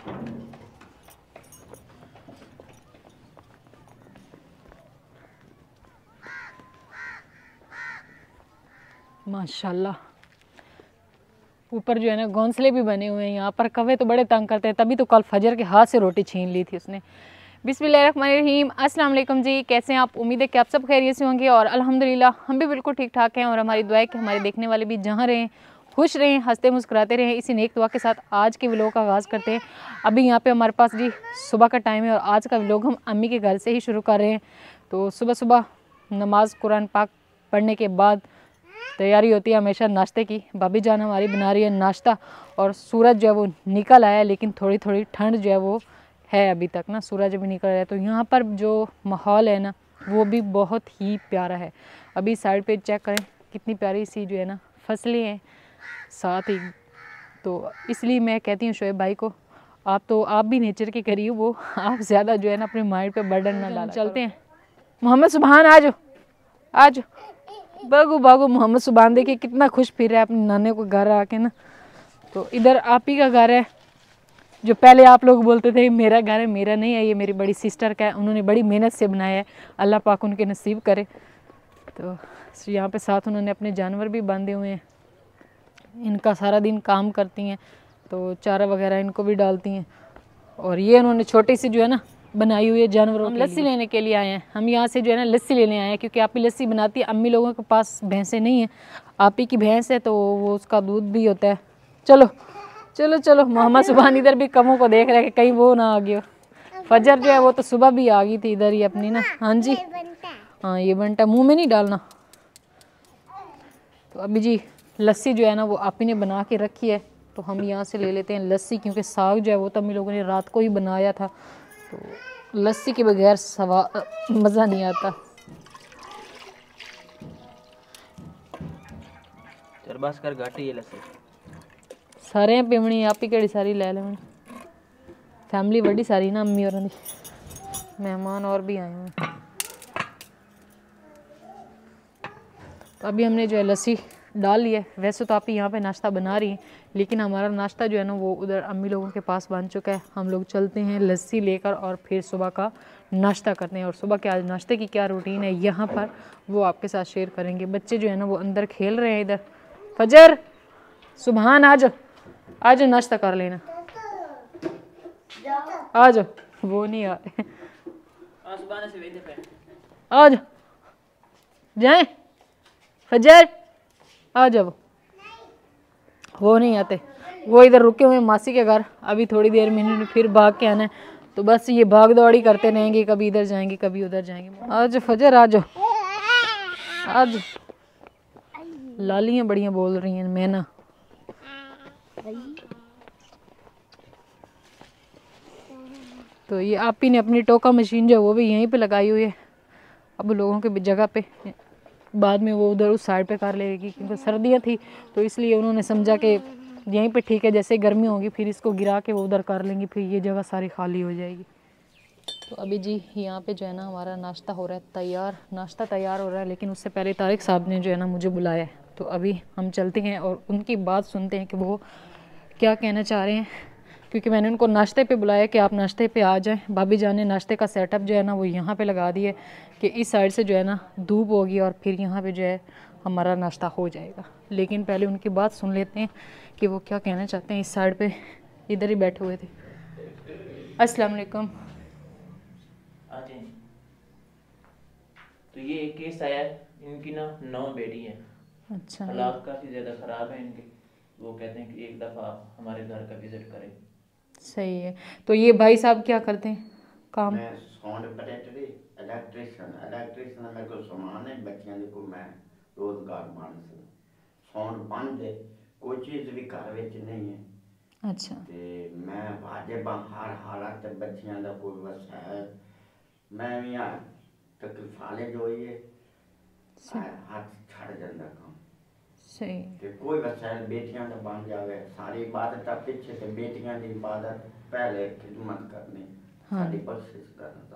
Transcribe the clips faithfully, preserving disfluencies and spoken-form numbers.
माशाल्लाह ऊपर जो है ना घोंसले भी बने हुए हैं। यहाँ पर कौवे तो बड़े तंग करते हैं, तभी तो कल फजर के हाथ से रोटी छीन ली थी उसने। बिस्मिल्लाहिर्रहमानिर्रहीम, अस्सलाम वालेकुम जी, कैसे हैं आप? उम्मीद है कि आप सब खैरियत से होंगे और अल्हम्दुलिल्लाह हम भी बिल्कुल ठीक ठाक हैं। और हमारी दुआ है कि हमारे देखने वाले भी जहाँ रहें खुश रहें, हंसते मुस्कुराते रहें। इसी नेक दुआ के साथ आज के व्लॉग का आगाज़ करते हैं। अभी यहाँ पे हमारे पास जी सुबह का टाइम है और आज का व्लॉग हम अम्मी के घर से ही शुरू कर रहे हैं। तो सुबह सुबह नमाज कुरान पाक पढ़ने के बाद तैयारी होती है हमेशा नाश्ते की। भाभी जान हमारी बना रही है नाश्ता और सूरज जो है वो निकल आया, लेकिन थोड़ी थोड़ी ठंड जो है वो है अभी तक ना, सूरज अभी निकल रहा है। तो यहाँ पर जो माहौल है ना वो भी बहुत ही प्यारा है। अभी साइड पे चेक करें कितनी प्यारी सी जो है ना फसलें हैं साथ ही। तो इसलिए मैं कहती हूँ शोएब भाई को, आप तो आप भी नेचर के करीब हो, आप ज़्यादा जो है ना अपने माइंड पे बर्डन ना डालें। चलते हैं। मोहम्मद सुबहान आज आज भागो भागो। मोहम्मद सुबहान देखिए कितना खुश फिर रहा है अपने नाने को घर आके ना। तो इधर आप ही का घर है, जो पहले आप लोग बोलते थे मेरा घर है, मेरा नहीं है, ये मेरी बड़ी सिस्टर का है। उन्होंने बड़ी मेहनत से बनाया है, अल्लाह पाक उनके नसीब करे। तो यहाँ पे साथ उन्होंने अपने जानवर भी बांधे हुए हैं, इनका सारा दिन काम करती हैं, तो चारा वगैरह इनको भी डालती हैं। और ये उन्होंने छोटी सी जो है ना बनाई हुई है जानवरों। हम लस्सी लेने के लिए आए हैं, हम यहाँ से जो है ना लस्सी लेने आए हैं, क्योंकि आप ही लस्सी बनाती है। अम्मी लोगों के पास भैंसें नहीं है, आप ही की भैंस है, तो वो उसका दूध भी होता है। चलो चलो चलो। मोहम्मद सुबहान इधर भी कमों को देख रहे हैं कि कहीं वो ना आ गया। फजर जो है वो तो सुबह भी आ गई थी इधर ही अपनी ना। हाँ जी, हाँ ये बनता, मुँह में नहीं डालना। तो अभी जी लस्सी जो है ना वो आप ही ने बना के रखी है, तो हम यहाँ से ले लेते हैं लस्सी, क्योंकि साग जो है वो तो हम लोगों ने रात को ही बनाया था। तो लस्सी के बगैर सवा मज़ा नहीं आता। चल बस कर घाटी है लस्सी सारे पिमणी आप ही केड़ी सारी ले लें। फैमिली बड़ी सारी ना, अम्मी और मेहमान और भी आए हैं। तो अभी हमने जो है लस्सी डाल ली है। वैसे तो आप यहाँ पे नाश्ता बना रही हैं, लेकिन हमारा नाश्ता जो है ना वो उधर अम्मी लोगों के पास बन चुका है। हम लोग चलते हैं लस्सी लेकर और फिर सुबह का नाश्ता करते हैं। और सुबह के आज नाश्ते की क्या रूटीन है यहाँ पर वो आपके साथ शेयर करेंगे। बच्चे जो है ना वो अंदर खेल रहे हैं इधर। फजर सुबहान आज आज नाश्ता कर लेना, आज वो नहीं आ रहे, आज जाए फजर आ जाओ। वो नहीं आते, वो इधर रुके हुए मासी के घर। अभी थोड़ी देर में फिर भाग के आना है, तो बस ये भाग दौड़ी करते रहेंगे, कभी इधर जाएंगे कभी उधर जाएंगे। आज फजर आ जाओ, आज लालियाँ बढ़िया बोल रही हैं मैना। तो ये आप ही ने अपनी टोका मशीन जो है वो भी यहीं पे लगाई हुई है, अब लोगों के जगह पे। बाद में वो उधर उस साइड पे कर लेगी, क्योंकि सर्दियाँ थी तो इसलिए उन्होंने समझा कि यहीं पे ठीक है, जैसे गर्मी होगी फिर इसको गिरा के वो उधर कर लेंगी, फिर ये जगह सारी खाली हो जाएगी। तो अभी जी यहाँ पे जो है ना हमारा नाश्ता हो रहा है तैयार, नाश्ता तैयार हो रहा है, लेकिन उससे पहले तारिक साहब ने जो है ना मुझे बुलाया है। तो अभी हम चलते हैं और उनकी बात सुनते हैं कि वो क्या कहना चाह रहे हैं, क्योंकि मैंने उनको नाश्ते पे बुलाया कि आप नाश्ते पे आ जाएं। भाभी जान ने नाश्ते का सेटअप जो है ना वो यहाँ पे लगा दिए कि इस साइड से जो है ना धूप होगी और फिर यहाँ पे जो है हमारा नाश्ता हो जाएगा। लेकिन पहले उनकी बात सुन लेते हैं कि वो क्या कहना चाहते हैं। इस साइड पे इधर ही बैठे हुए थे। अस्सलाम वालेकुम। तो ये एक केस आया है, इनकी ना नौ बेटी हैं। अच्छा, हालात काफ़ी ज़्यादा ख़राब है इनके। वो कहते हैं कि एक दफ़ा आप हमारे घर का विज़िट करें। सही है। तो ये भाई साहब क्या करते हैं काम? मैं साउंड ऑपरेटर इलेक्ट्रिशियन इलेक्ट्रिशियन मेरे को सामान है बच्चियां दे को मैं रोजगार मानस साउंड बंद है, कोई चीज़ भी घर विच नहीं है। अच्छा, ते मैं वाजिब हर हालत बच्चियां दा कोई वसायल मैं भी आ तकलीफाले जो ये हाथ छड़ जांदा काम। सही ते कोई वसायल बेटियां दा बन जावे, सारी इबादत पीछे ते बेटियां दी इबादत पहले खिदमत करनी। हाँ। साडी बख्शिश करना चाहूँगा।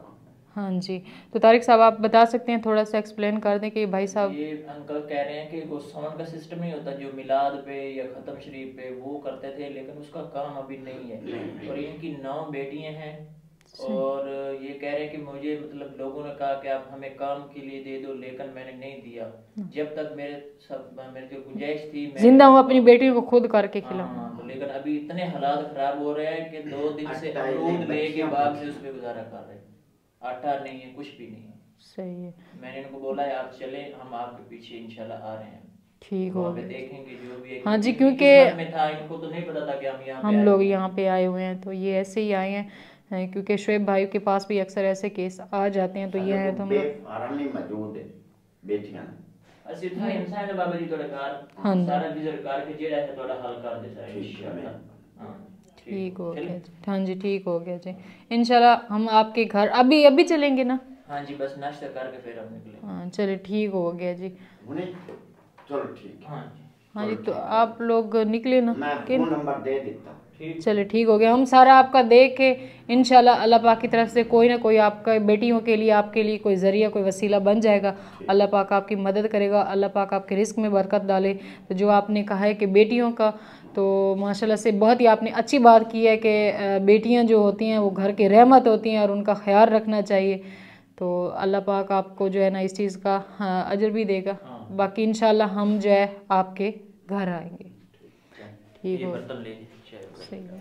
हाँ जी, तो तारिक साहब आप बता सकते हैं, थोड़ा सा एक्सप्लेन कर दें कि भाई साहब। ये अंकल कह रहे हैं कि वो साउंड का सिस्टम नहीं होता जो मिलाद पे या ख़त्म शरीफ पे वो करते थे, लेकिन उसका काम अभी नहीं है। और इनकी नौ बेटियां हैं और ये कह रहे हैं कि मुझे मतलब लोगों ने कहा कि आप हमें काम के लिए दे दो, लेकिन मैंने नहीं दिया। जब तक मेरे सब मेरे जो गुंजाइश थी जिंदा हूँ अपनी बेटियों को खुद करके खिलाऊं। हाँ, तो लेकिन अभी इतने हालात खराब हो रहे हैं कि दो दिन से अमरूद लेके बाद से उस पे गुजारा कर रहे हैं। आटा नहीं है, कुछ भी नहीं है। सही है। मैंने इनको बोला है आप चलें, हम आपके पीछे इंशाल्लाह आ रहे हैं। ठीक हो गया, देखेंगे जो भी है। हाँ जी, इनकी क्योंकि किस्मत में था, इनको तो नहीं पता था कि हम यहाँ पे हम आए लोग हैं। यहाँ पे आए हुए हैं, तो ये ऐसे ही आए हैं हैं, क्योंकि शुएब भाई के पास भी अक्सर ऐसे केस आ जाते हैं, तो ये है तो हम लोग फार्म ही मौजूद है बेटियां ਅਸੀਂ ਤਾਂ ਇਨਸਾਨ ਹੈ ਬਾਬਾ ਜੀ ਤੁਹਾਡੇ ਘਰ ਹਾਂਜੀ। ਸਾਰਾ ਵਿਜ਼ਿਟ ਕਰਕੇ ਜਿਹੜਾ ਹੈ ਤੁਹਾਡਾ ਹੱਲ ਕਰ ਦੇ ਸਾਰਾ ठीक है मैं हाँ ठीक हो गया जी। हाँ जी, ठीक हो गया जी, इंशाल्लाह हम आपके घर अभी अभी चलेंगे ना। हाँ जी, बस नाश्ता करके फिर हम निकले। हाँ चलिए, ठीक हो गया जी। उन्हें चलो ठीक है। हाँ जी हाँ जी, तो आप लोग निकले ना मैं कि फोन नंबर दे देता हूँ। ठीक। चलिए, ठीक हो गया। हम सारा आपका देख के इंशाल्लाह अल्लाह पाक की तरफ से कोई ना कोई आपका बेटियों के लिए आपके लिए कोई ज़रिया कोई वसीला बन जाएगा। अल्लाह पाक आपकी मदद करेगा, अल्लाह पाक आपके रिस्क में बरकत डाले। तो जो आपने कहा है कि बेटियों का, तो माशाल्लाह से बहुत ही आपने अच्छी बात की है कि बेटियां जो होती हैं वो घर की रहमत होती हैं और उनका ख्याल रखना चाहिए। तो अल्लाह पाक आपको जो है ना इस चीज़ का हाँ, अजर भी देगा। बाकी इंशाल्लाह हम जो है आपके घर आएंगे। ठीक हो, सही है।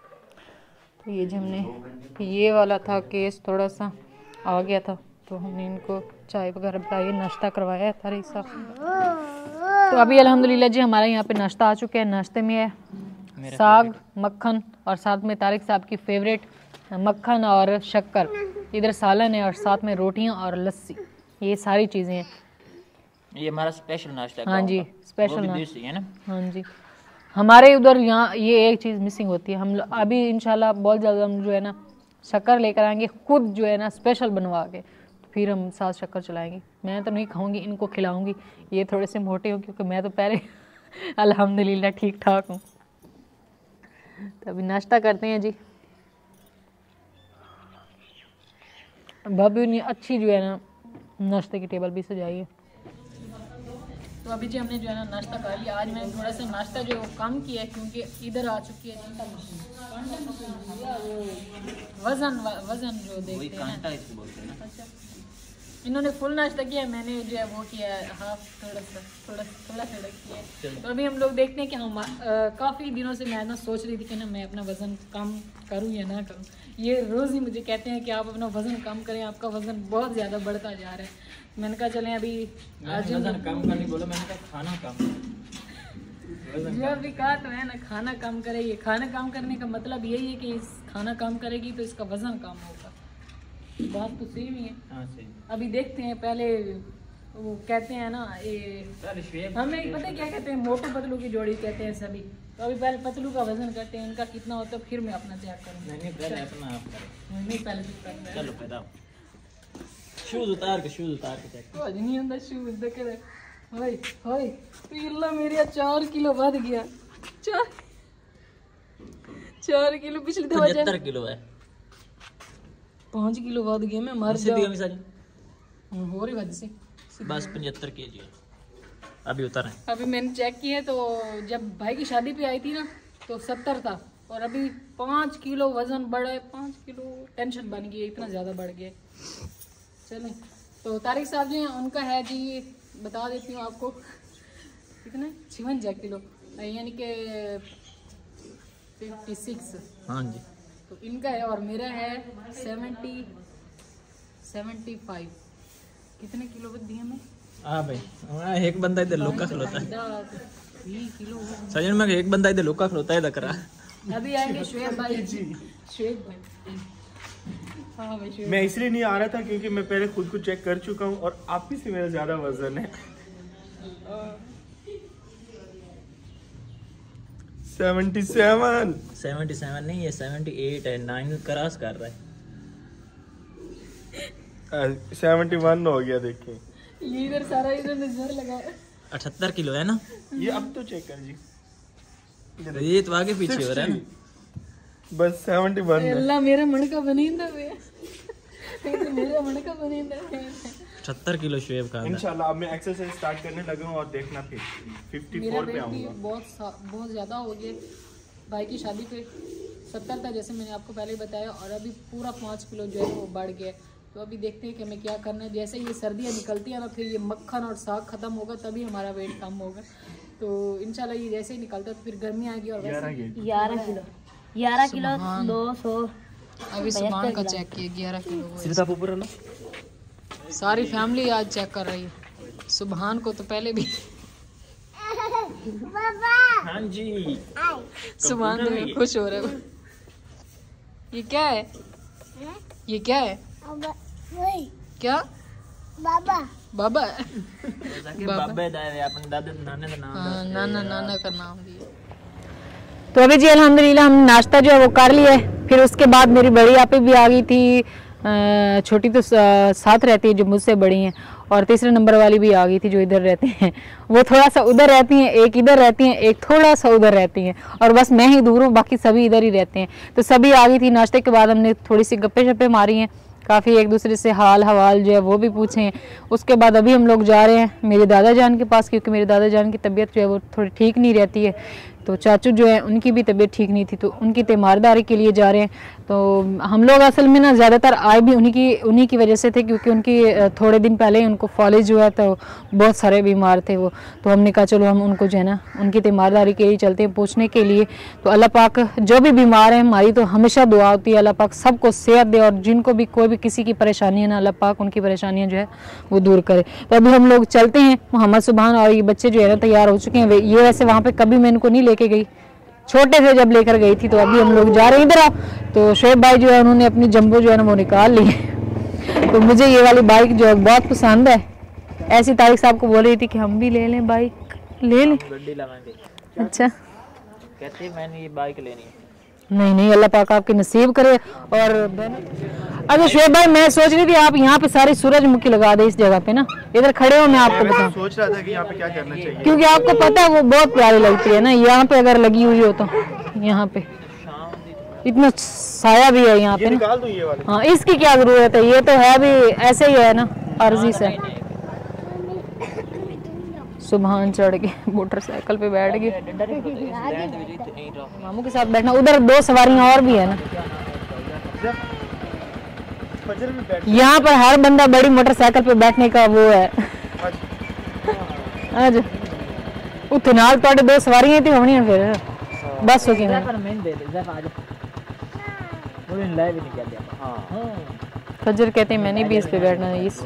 तो ये जो हमने ये वाला था केस थोड़ा सा आ गया था, तो हमने इनको चाय वगैरह पिलाई, नाश्ता करवाया है तारिक साहब। तो अभी अल्हम्दुलिल्लाह जी हमारे यहाँ पे नाश्ता आ चुका है। नाश्ते में है साग, मक्खन और साथ में तारिक साहब की फेवरेट मक्खन और शक्कर, इधर सालन है और साथ में रोटियाँ और लस्सी, ये सारी चीज़ें हैं। ये हमारा स्पेशल नाश्ता है। हाँ जी, स्पेशल वो भी नाश्ता देसी है ना। हाँ जी, हमारे उधर यहाँ ये एक चीज़ मिसिंग होती है। हम लोग अभी इंशाल्लाह बहुत ज़्यादा हम जो है ना शक्कर लेकर आएंगे, खुद जो है ना स्पेशल बनवा के, तो फिर हम साथ शक्कर चलाएंगे। मैं तो नहीं खाऊंगी, इनको खिलाऊंगी। ये थोड़े से मोटे हो क्योंकि मैं तो पहले अल्हम्दुलिल्लाह ठीक ठाक हूँ। तो अभी नाश्ता करते हैं जी। भाभी ने अच्छी जो है ना नाश्ते की टेबल भी सजाई है। तो अभी जी हमने जो है ना नाश्ता कर लिया। आज मैंने थोड़ा सा नाश्ता जो कम किया है क्योंकि इधर आ चुकी है वजन वजन जो देखते हैं। अच्छा, इन्होंने फुल नाश्ता किया, मैंने जो है वो किया हाफ, थोड़ा सा थोड़ा थोड़ा थोड़ा किया। तो अभी हम लोग देखते हैं कि हम काफ़ी दिनों से मैं ना सोच रही थी कि ना मैं अपना वज़न कम करूँ या ना करूँ। ये रोज़ ही मुझे कहते हैं कि आप अपना वज़न कम करें, आपका वज़न बहुत ज़्यादा बढ़ता जा रहा है। मैंने कहा चलें अभी आज वजन कम करने बोला, मैंने कहा खाना कम। जो अभी कहा तो है ना खाना कम करेगी। खाना कम करने का मतलब यही है कि इस खाना कम करेगी तो इसका वज़न कम होगा। बात तो सेम ही है। हाँ सही। अभी देखते हैं, पहले वो कहते हैं ना ये हमें पता है क्या कहते हैं, मोटू पतलू की जोड़ी कहते हैं सभी। तो अभी पहले पतलू का वजन करते हैं, इनका कितना होता है फिर मैं अपना चेक करूँगा। नहीं पहले अपना आप करो। नहीं पहले तो करना है। चलो पैदा शूज उतार के शूज उतार के चेक। कुछ नहीं होता शूज देख के। हाय हाय पीला मेरा चार किलो बढ़ गया। चार चार किलो पिछली दफा पचहत्तर किलो है। पाँच किलो बढ़ गया, मैं मर सीधी जाऊँ। कमी सारी हो रही वजह से बस पचहत्तर के जी अभी उतर है। अभी मैंने चेक किया तो जब भाई की शादी पे आई थी ना तो सत्तर था और अभी पाँच किलो वजन बढ़ा है। पाँच किलो टेंशन बन गई है, इतना ज़्यादा बढ़ गया। चलें, तो तारिक साहब जी उनका है जी, बता देती हूँ आपको कितना, छिवंजा किलो यानी कि फिफ्टी सिक्स। हाँ जी, तो इनका है और मेरा है सेवेंटी सेवेंटी फाइव। कितने किलो बच दिए हमें? हाँ भाई, हाँ एक बंदा इधर लोका खलोता है। किलो सजन में एक बंदा इधर लोका खलोता है दकरा। अभी आएंगे शुएब भाई। शुएब भाई, हाँ भाई शुएब। मैं इसलिए नहीं आ रहा था क्योंकि मैं पहले खुद को चेक कर चुका हूँ और आप ही से मेरा ज्यादा वजन है। सेवेंटी सेवन सेवेंटी सेवन नहीं है, सेवेंटी एट है। नाइन क्रॉस कर रहा है। सेवेंटी वन हो गया। देखिए ये इधर सारा इधर नजर लगा है। अठहत्तर किलो है ना ये, अब तो चेक कर जी। ये तो आगे पीछे हो रहा है ना। बस सेवेंटी वन। अल्लाह मेरा मन का बनी वे छहत्तर किलो शुएब का इंशाल्लाह अब मैं एक्सरसाइज स्टार्ट करने लगा हूँ और देखना फिर चौवन पे आऊँगा। बहुत बहुत ज़्यादा हो गया भाई की शादी पे सत्तर था जैसे मैंने आपको पहले बताया, और अभी पूरा पाँच किलो जो है वो बढ़ गया। तो अभी देखते हैं कि हमें क्या करना है। जैसे ये सर्दियाँ निकलती है ना, फिर ये मक्खन और साग ख़त्म होगा तभी हमारा वेट कम होगा। तो इंशाल्लाह ये जैसे ही निकलता है तो फिर गर्मी आएगी। और ग्यारह किलो ग्यारह किलो दो सौ अभी सुबह का चेक किया ग्यारह किलो वो। सारी फैमिली आज चेक कर रही है। सुबहान को तो पहले भी हाँ जी सुबहान तो खुश हो रहे हो। ये क्या है? ये क्या है? क्या बाबा बाबा बाबे दाए अपने दादे नाने का नाम। हाँ, नाना नाना का नाम दिया। तो अभी जी अल्हम्दुलिल्लाह हमने नाश्ता जो है वो कर लिया है। फिर उसके बाद मेरी बड़ी आपी भी आ गई थी, छोटी तो साथ रहती है जो मुझसे बड़ी हैं, और तीसरे नंबर वाली भी आ गई थी जो इधर रहते हैं। वो थोड़ा सा उधर रहती हैं, एक इधर रहती हैं, एक थोड़ा सा उधर रहती हैं, और बस मैं ही दूर हूँ, बाकी सभी इधर ही रहते हैं। तो सभी आ गई थी। नाश्ते के बाद हमने थोड़ी सी गप्पे शप्पे मारी हैं, काफ़ी एक दूसरे से हाल हवाल जो है वो भी पूछे हैं। उसके बाद अभी हम लोग जा रहे हैं मेरे दादा जान के पास, क्योंकि मेरे दादा जान की तबीयत जो है वो थोड़ी ठीक नहीं रहती है। तो चाचू जो है उनकी भी तबीयत ठीक नहीं थी, तो उनकी तीमारदारी के लिए जा रहे हैं। तो हम लोग असल में ना ज़्यादातर आए भी उन्हीं की उन्हीं की वजह से थे, क्योंकि उनकी थोड़े दिन पहले ही उनको फॉलेज हुआ, तो बहुत सारे बीमार थे वो। तो हमने कहा चलो हम उनको जो है ना उनकी तीमारदारी के लिए चलते हैं, पूछने के लिए। तो अल्लाह पाक जो भी बीमार हैं, हमारी तो हमेशा दुआ होती है अल्लाह पाक सबको सेहत दे, और जिनको भी कोई भी किसी की परेशानी है ना, अल्लाह पाक उनकी परेशानियाँ जो है वो दूर करे। तो अभी हम लोग चलते हैं। मोहम्मद सुबहान और ये बच्चे जो है ना तैयार हो चुके हैं। ये वैसे वहाँ पर कभी मैं इनको नहीं लेके गई, छोटे थे जब लेकर गई थी। तो अभी हम लोग जा रहे हैं इधर आओ। तो शोएब भाई जो है उन्होंने अपनी जंबो जो है ना वो निकाल ली है। तो मुझे ये वाली बाइक जो है बहुत पसंद है। ऐसी तारिक साहब को बोल रही थी कि हम भी ले लें बाइक, ले लें। गड्डी लगाएंगे। अच्छा कहते मैंने ये बाइक लेनी है। नहीं नहीं, अल्लाह पाक आपके नसीब करे। और अच्छा शोएब भाई, मैं सोच रही थी आप यहाँ पे सारी सूरजमुखी लगा दे इस जगह पे ना, इधर खड़े हो मैं आपको बताऊं। सोच रहा था कि यहाँ पे क्या करना चाहिए, क्योंकि आपको पता है वो बहुत प्यारी लगती है ना, यहाँ पे अगर लगी हुई हो तो यहाँ पे इतना साया भी है यहाँ पे ना। निकाल दूं ये वाले। हाँ, इसकी क्या जरूरत है, ये तो है भी ऐसे ही है ना, अर्जी से। सुबहान चढ़ के मोटरसाइकिल पे बैठ गए, मामू के साथ बैठना। उधर दो सवारियां और भी है ना। यहाँ पर हर बंदा बड़ी मोटरसाइकिल पे बैठने का वो है। आज उतने नाल तो दो सवारियां थी होनी फिर बस हो गई। फजर कहते हैं मैंने भी इस पे बैठना है। इस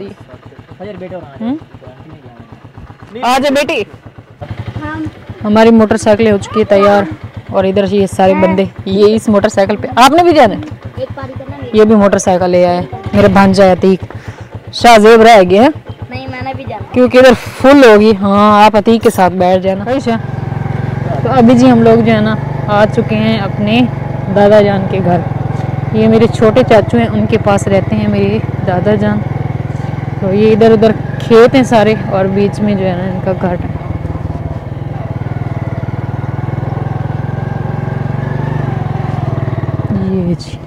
आजा बेटी। हमारी मोटरसाइकिलें हो चुकी है तैयार, और इधर ये सारे बंदे ये इस मोटरसाइकिल पे। आपने भी जाना है? ये भी मोटरसाइकिल ले आए मेरे भांजा अतीक। शाहजेब रह गए हैं नहीं, मैंने भी जाना क्योंकि इधर फुल होगी। हाँ, आप अतीक के साथ बैठ जाना। अच्छा, तो अभी जी हम लोग जो है ना आ चुके हैं अपने दादा जान के घर। ये मेरे छोटे चाचू हैं, उनके पास रहते हैं मेरे दादा जान। तो ये इधर उधर खेत हैं सारे, और बीच में जो है ना इनका घर है। ये जी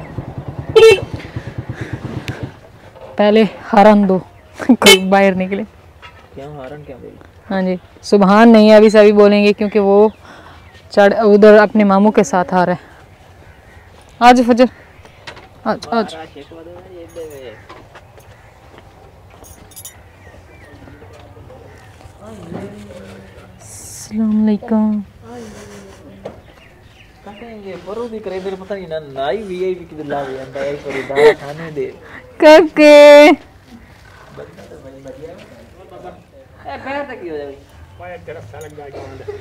पहले हरन दो कोई बाहर निकले। क्या हरन क्या बोले? हाँ जी, सुबहान नहीं है अभी सभी बोलेंगे, क्योंकि वो चढ़ उधर अपने मामू के साथ आ रहा है। आज फजर आज आज अस्सलाम वालेकुम। ये परो भी करे मेरे पता नहीं ना नाई वीआईपी की दिला भी अंदर एक परी दाल खाने दे काके। ए पैर तक ही हो जाए पाया तेरा सालक गाय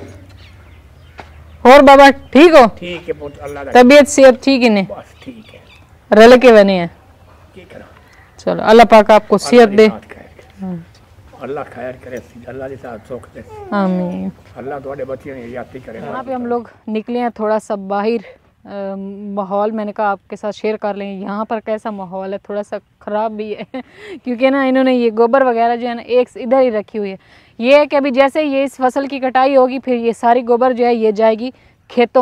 और बाबा ठीक हो? ठीक है पुत्र, अल्लाह का तबीयत सेहत ठीक है ने? बस ठीक है, रल के बने हैं। की करा। चलो अल्लाह पाक आपको सेहत दे। अल्लाह खैर करे, अल्लाह के साथ सुख दे। आमीन। अल्लाह तुम्हारे बच्चियों ने याती करे। यहाँ पे हम लोग निकले हैं थोड़ा सा बाहर। माहौल मैंने कहा आपके साथ शेयर कर लें। यहाँ पर कैसा माहौल है, थोड़ा सा ख़राब भी है क्योंकि ना इन्होंने ये गोबर वगैरह जो है ना एक इधर ही रखी हुई है। ये है कि अभी जैसे ये इस फसल की कटाई होगी, फिर ये सारी गोबर जो है ये जाएगी खेतों में,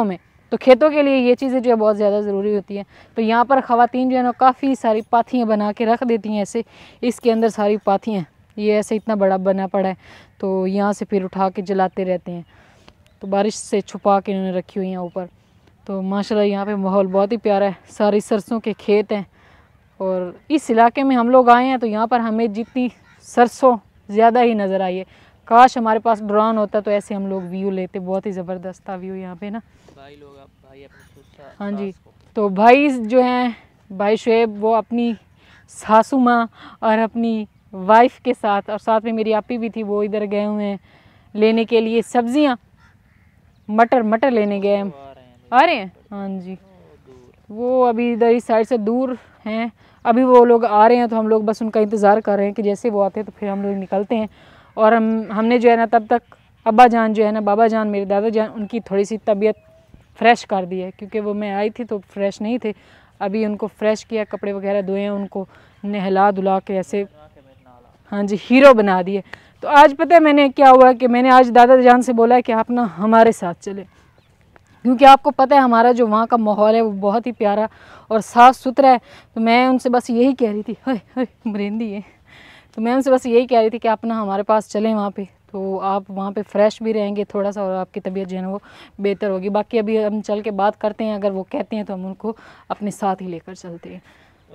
तो खेतों के लिए ये चीज़ें जो है बहुत ज़्यादा ज़रूरी होती हैं। तो यहाँ पर ख़वातीन जो है ना काफ़ी सारी पाथियाँ बना के रख देती हैं ऐसे, इसके अंदर सारी पाथियाँ, ये ऐसे इतना बड़ा बना पड़ा है, तो यहाँ से फिर उठा के जलाते रहते हैं। तो बारिश से छुपा के इन्होंने रखी हुई हैं ऊपर। तो माशाल्लाह यहाँ पे माहौल बहुत ही प्यारा है, सारी सरसों के खेत हैं। और इस इलाके में हम लोग आए हैं तो यहाँ पर हमें जितनी सरसों ज़्यादा ही नज़र आई है। काश हमारे पास ड्रोन होता तो ऐसे हम लोग व्यू लेते, बहुत ही ज़बरदस्त था व्यू यहाँ पे ना। भाई लोग आप भाई अपने हाँ जी, तो भाई जो हैं भाई शुएब, वो अपनी सासू माँ और अपनी वाइफ के साथ, और साथ में मेरी आपी भी थी, वो इधर गए हुए हैं लेने के लिए सब्जियाँ, मटर मटर लेने गए हैं। आ रहे हैं हाँ जी, वो अभी इधर इस साइड से दूर हैं, अभी वो लोग आ रहे हैं तो हम लोग बस उनका इंतज़ार कर रहे हैं कि जैसे वो आते हैं तो फिर हम लोग निकलते हैं। और हम हमने जो है ना तब तक अब्बा जान जो है ना, बाबा जान, मेरे दादा जान, उनकी थोड़ी सी तबीयत फ़्रेश कर दी है, क्योंकि वो मैं आई थी तो फ्रेश नहीं थे। अभी उनको फ्रेश किया, कपड़े वगैरह धोए हैं, उनको नहला धुला के ऐसे हाँ जी हीरो बना दिए। तो आज पता है मैंने क्या हुआ कि मैंने आज दादा जान से बोला है कि आप ना हमारे साथ चले, क्योंकि आपको पता है हमारा जो वहाँ का माहौल है वो बहुत ही प्यारा और साफ़ सुथरा है। तो मैं उनसे बस यही कह रही थी, हाय हाय मरेंदी है, तो मैं उनसे बस यही कह रही थी कि आप ना हमारे पास चलें वहाँ पे, तो आप वहाँ पे फ्रेश भी रहेंगे थोड़ा सा और आपकी तबीयत जो है ना वो बेहतर होगी। बाकी अभी हम चल के बात करते हैं, अगर वो कहते हैं तो हम उनको अपने साथ ही लेकर चलते हैं।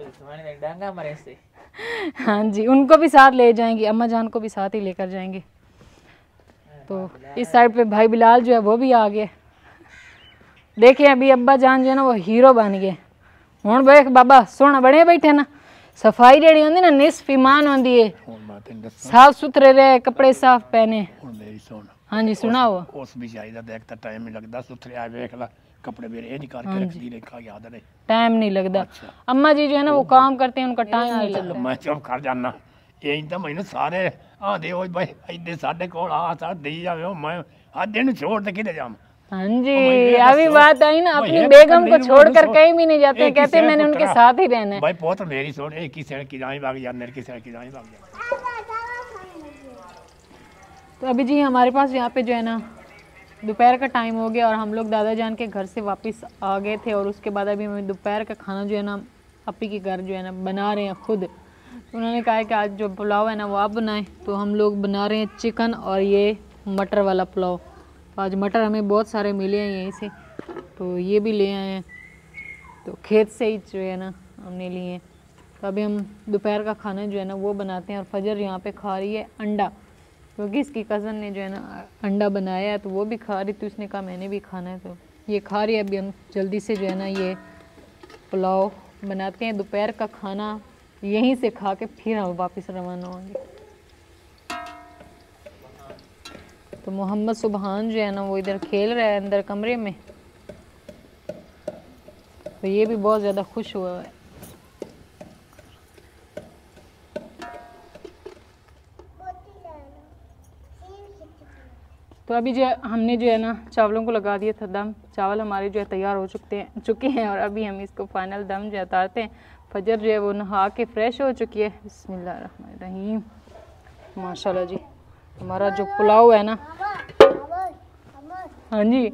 हाँ जी, उनको भी साथ ले जाएंगे, अम्मा जान को भी साथ ही लेकर जाएंगे। तो इस साइड पे भाई बिलाल जो है वो भी आ गए। देखिए अभी अब्बा जान जो है ना वो हीरो बन गए। हुण देख बाबा सोना बने बैठे ना, सफाई जेड़ी होंदी ना निस्फ ईमान होंदी है, साफ सुथरे रहे, कपड़े साफ पहने। हाँ जी सुनाओ। उस भी चाहिए देखता टाइम नहीं लगता, सुथरे आ देख ला, कपड़े मेरे ये निकाल के रख दी, रेखा याद नहीं, टाइम नहीं लगता। अम्मा जी जो है ना वो काम करते हैं, उनका टाइम नहीं लगता। मैं चुप कर जाना, ये तो मैंने सारे आ दे भाई इधर साढ़े को आ साथ दी जावे, मैं आ दिन छोड़ के किधर जाऊं। हाँ जी अभी बात आई ना, अपनी बेगम को छोड़कर कहीं भी नहीं जाते, कहते मैंने उनके साथ ही रहना है। भाई बहुत मेरी सोच एक ही सड़क की जाए भाग जा, मेरे की सड़क की जाए भाग जा। तो अभी जी हमारे पास यहाँ पे जो है ना दोपहर का टाइम हो गया और हम लोग दादा जान के घर से वापस आ गए थे, और उसके बाद अभी हमें दोपहर का खाना जो है ना अपी के घर जो है ना बना रहे हैं खुद। तो उन्होंने कहा है कि आज जो पुलाव है ना वो आप बनाएं, तो हम लोग बना रहे हैं चिकन और ये मटर वाला पुलाव। तो आज मटर हमें बहुत सारे मिले हैं यहीं से, तो ये भी ले आए हैं, तो खेत से ही जो है ना हमने लिए हैं। तो अभी हम दोपहर का खाना जो है ना वो बनाते हैं। और फजर यहाँ पे खा रही है अंडा, क्योंकि इसकी कज़न ने जो है ना अंडा बनाया है तो वो भी खा रही, तो उसने कहा मैंने भी खाना है, तो ये खा रही है। अभी हम जल्दी से जो है ना ये पुलाव बनाते हैं, दोपहर का खाना यहीं से खा के फिर हम वापस रवाना होंगे। तो मोहम्मद सुबहान जो है ना वो इधर खेल रहा है अंदर कमरे में, तो ये भी बहुत ज़्यादा खुश हुआ है। तो अभी जो हमने जो है ना चावलों को लगा दिया था दम, चावल हमारे जो है तैयार हो चुके हैं चुके हैं और अभी हम इसको फाइनल दम जो उतारते हैं। फजर जो है वो नहा के फ्रेश हो चुकी है। बिस्मिल्लाहिर्रहमानिर्रहीम। माशाल्लाह जी हमारा जो पुलाव है ना, हाँ जी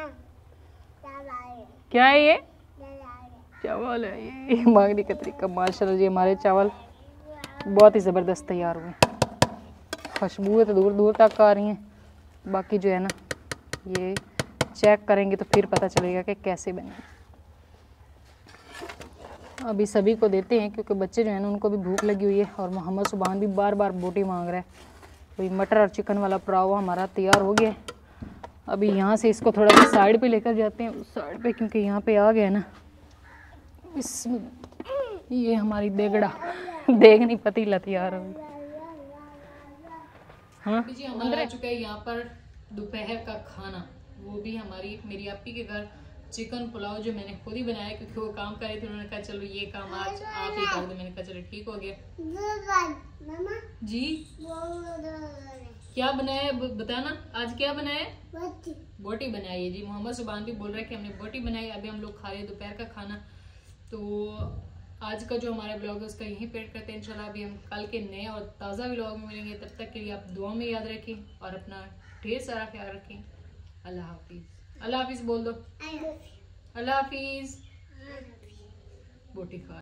क्या है ये चावल है, ये मांगने का तरीका। माशाल्लाह जी हमारे चावल बहुत ही ज़बरदस्त तैयार हुए, खुशबू तो दूर दूर तक आ रही हैं। बाकी जो है ना ये चेक करेंगे तो फिर पता चलेगा कि कैसे बने। अभी सभी को देते हैं क्योंकि बच्चे जो है ना उनको भी भूख लगी हुई है, और मोहम्मद सुबहान भी बार बार बोटी मांग रहा है। तो ये मटर और चिकन वाला पुलाव हमारा तैयार हो गया है। अभी यहाँ से इसको थोड़ा सा साइड पे लेकर जाते हैं, उस साइड पे, क्योंकि यहाँ पे आ गया ना इस ये हमारी देगड़ा देगनी पतीला तैयार हो गई। हाँ जी हमारा आ चुका है यहाँ पर दोपहर का खाना, वो भी हमारी मेरी आपी के घर चिकन पुलाव जो मैंने खुद ही बनाया, क्योंकि वो काम कर रहे थे। उन्होंने कहा चलो ये काम आज आप ही कर दो, मैंने कहा चलो ठीक हो गया। जी क्या बनाया बताना, आज क्या बनाया? बोटी बनाई है जी। मोहम्मद सुबहान भी बोल रहे हैं कि हमने बोटी बनाई। अभी हम लोग खा रहे हैं दोपहर का खाना। तो आज का जो हमारा ब्लॉग है उसका यहीं पेड़ करते हैं इंशाल्लाह। अभी हम कल के नए और ताज़ा ब्लॉग में मिलेंगे, तब तक के लिए आप दुआ में याद रखें और अपना ढेर सारा ख्याल रखें। अल्लाह हाफिज़। अल्लाह हाफिज़ बोल दो। अल्लाह हाफिज। बोटी खा